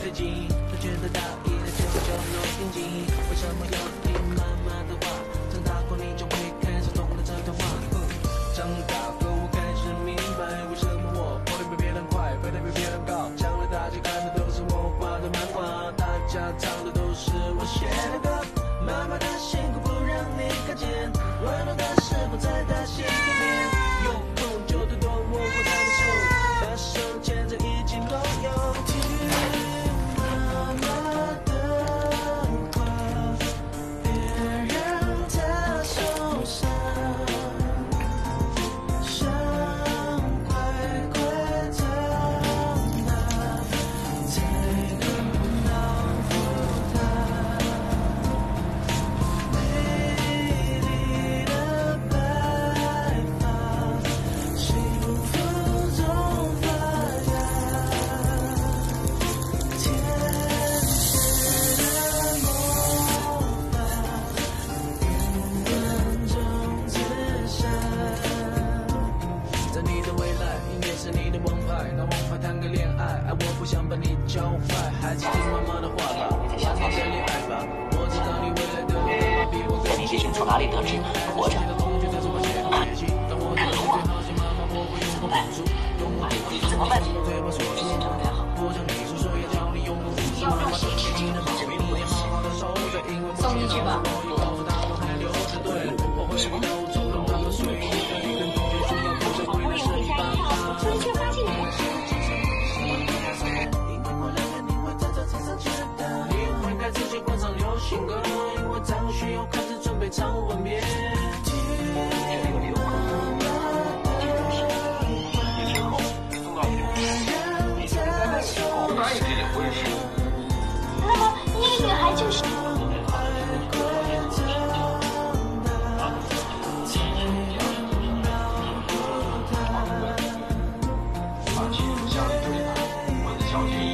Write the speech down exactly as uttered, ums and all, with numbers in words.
累积，他觉得大意的就就能平静。为什么要听妈妈的话？长大后你就会开始懂得这段话。长大后我开始明白，为什么我跑得比别人快，飞得比别人高。将来大家看的都是我画的漫画，大家唱的都是我写的歌。妈妈的辛苦不让你看见，温暖的是否在她心里面。有空就多多握握她的手，把手牵着一起梦游。听妈妈的话，别让她受伤。想快快长大，才能让扶她。美丽的白发，幸福中发芽。天使的魔法，云端中自下。在你的未来，音乐是你的王牌，拿王牌谈个恋爱，爱我不想把你教坏，还是听妈妈的话吧，想你的恋爱吧。我知道你未来的妈妈比我更你究竟从哪里得知活着？怎么办？怎么办？心情不太好。要不要谁吃这个？ 送进去吧。 什么？我以为在一号村却发现你。 你会开自己观赏流行歌，因为张学友开始准备唱吻别。 那么那个女孩就是。 把记录下来对吧？我的小姐。